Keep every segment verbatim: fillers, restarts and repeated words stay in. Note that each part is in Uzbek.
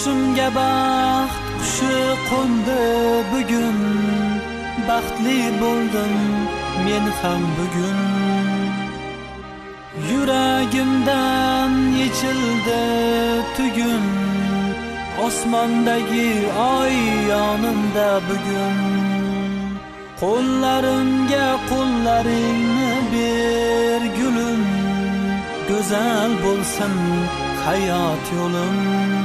Shunga baxt qushi qo'ndi bugun, baxtli bo'ldim men ham bugun. Yuragimdan yechildi tugun, osmondagi oy yonimda bugun. Qo'llarimga qo'llaringni ber gulim, go'zal bo'lsin hayot yo'lim.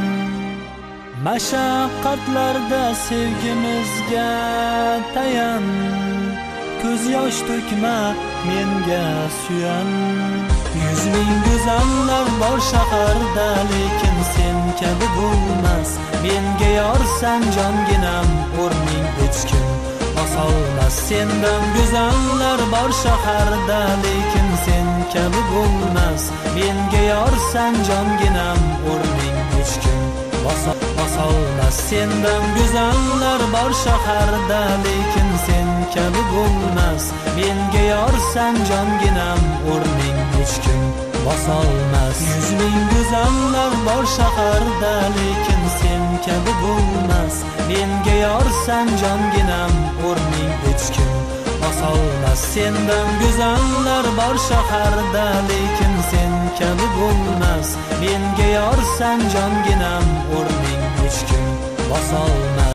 Mashaqqatlarda sevgimizga tayan, ko'z yosh to'kma menga suyan. Yuz ming go'zallar bor shaharda, lekin sen kabi bo'lmas. Menga yorsan jonginam, o'rning hech kim bosolmas. Sendan go'zallar bor shaharda, lekin sen kabi bo'lmas. Menga yorsan jonginam, o'rning hech kim bosolmas. Sendan go'zallar bor shaharda, lekin sen kabi bo'lmas. Menga yorsan jonginam, o'rning hech kim bosolmas. Yuz ming go'zallar bor shaharda, lekin sen kabi bo'lmas. Menga yorsan jonginam, o'rning hech kim bosolmas. Sendan go'zallar bor shaharda, lekin sen kabi bo'lmas. Menga yorsan jonginam, o'rning hech kim bosolmas.